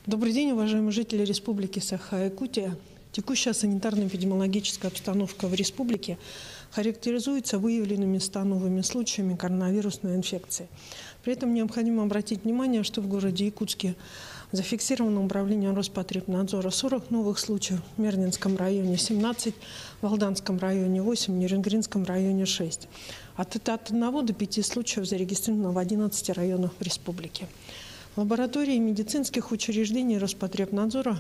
Добрый день, уважаемые жители Республики Саха-Якутия. Текущая санитарно-эпидемиологическая обстановка в республике характеризуется выявленными 100 новыми случаями коронавирусной инфекции. При этом необходимо обратить внимание, что в городе Якутске зафиксировано управлением Роспотребнадзора 40 новых случаев, в Мернинском районе 17, в Алданском районе 8, в Нерюнгринском районе 6. От 1 до 5 случаев зарегистрировано в 11 районах в республике. Лаборатории медицинских учреждений Роспотребнадзора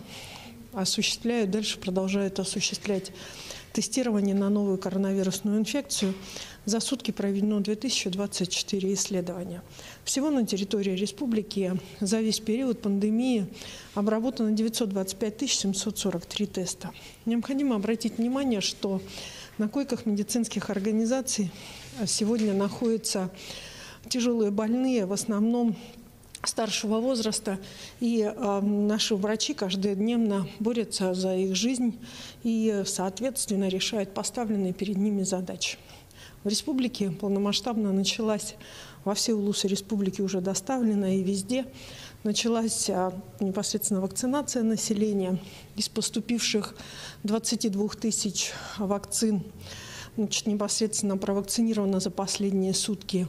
продолжают осуществлять тестирование на новую коронавирусную инфекцию. За сутки проведено 2024 исследования. Всего на территории республики за весь период пандемии обработано 925 743 теста. Необходимо обратить внимание, что на койках медицинских организаций сегодня находятся тяжелые больные, в основном старшего возраста, и наши врачи каждодневно борются за их жизнь и, соответственно, решают поставленные перед ними задачи. В республике полномасштабно началась, во все улусы республики уже доставлена, и везде началась непосредственно вакцинация населения. Из поступивших 22 тысяч вакцин непосредственно провакцинировано за последние сутки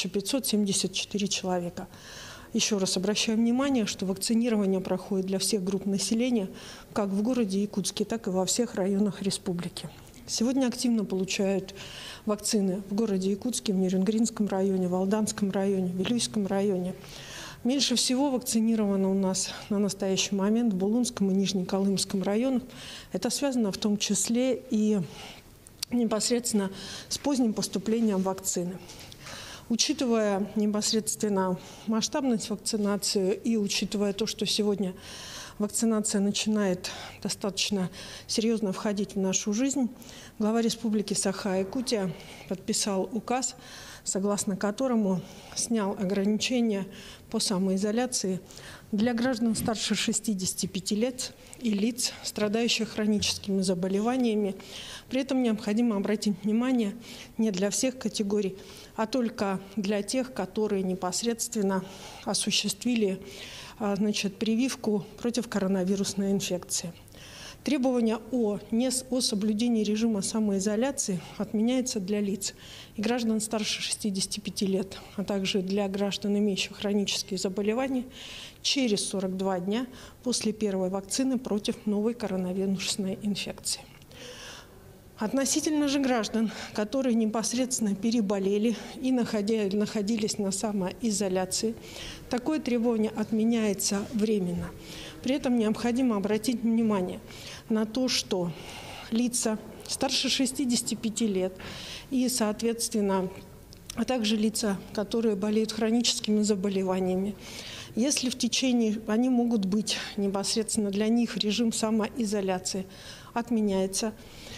1574 человека. Еще раз обращаю внимание, что вакцинирование проходит для всех групп населения, как в городе Якутске, так и во всех районах республики. Сегодня активно получают вакцины в городе Якутске, в Нерюнгринском районе, в Алданском районе, в Вилюйском районе. Меньше всего вакцинировано у нас на настоящий момент в Булунском и Нижнеколымском районах. Это связано в том числе и непосредственно с поздним поступлением вакцины. Учитывая непосредственно масштабность вакцинации и учитывая то, что сегодня вакцинация начинает достаточно серьезно входить в нашу жизнь, глава Республики Саха-Якутия подписал указ, согласно которому снял ограничения по самоизоляции для граждан старше 65 лет и лиц, страдающих хроническими заболеваниями. При этом необходимо обратить внимание не для всех категорий, а только для тех, которые непосредственно осуществили прививку против коронавирусной инфекции. Требование о соблюдении режима самоизоляции отменяется для лиц и граждан старше 65 лет, а также для граждан, имеющих хронические заболевания, через 42 дня после первой вакцины против новой коронавирусной инфекции. Относительно же граждан, которые непосредственно переболели и находились на самоизоляции, такое требование отменяется временно. При этом необходимо обратить внимание на то, что лица старше 65 лет и, соответственно, а также лица, которые болеют хроническими заболеваниями, если они могут быть непосредственно для них режим самоизоляции отменяется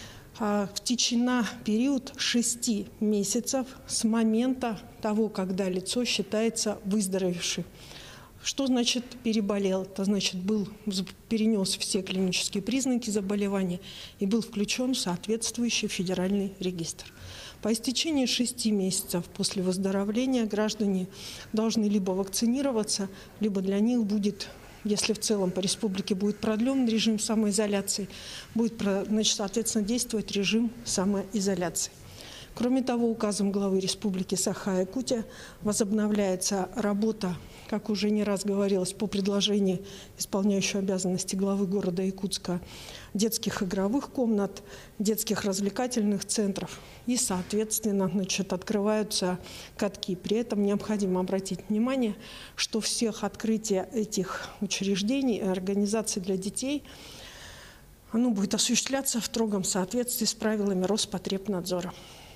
в период 6 месяцев с момента того, когда лицо считается выздоровевшим. Что значит переболел? Это значит перенес все клинические признаки заболевания и был включен в соответствующий федеральный регистр. По истечении 6 месяцев после выздоровления граждане должны либо вакцинироваться, либо для них будет, если в целом по республике будет продлен режим самоизоляции, будет, соответственно, действовать режим самоизоляции. Кроме того, указом главы Республики Саха-Якутия возобновляется работа, как уже не раз говорилось, по предложению исполняющего обязанности главы города Якутска, детских игровых комнат, детских развлекательных центров и, соответственно, открываются катки. При этом необходимо обратить внимание, что всех открытие этих учреждений и организаций для детей оно будет осуществляться в строгом соответствии с правилами Роспотребнадзора.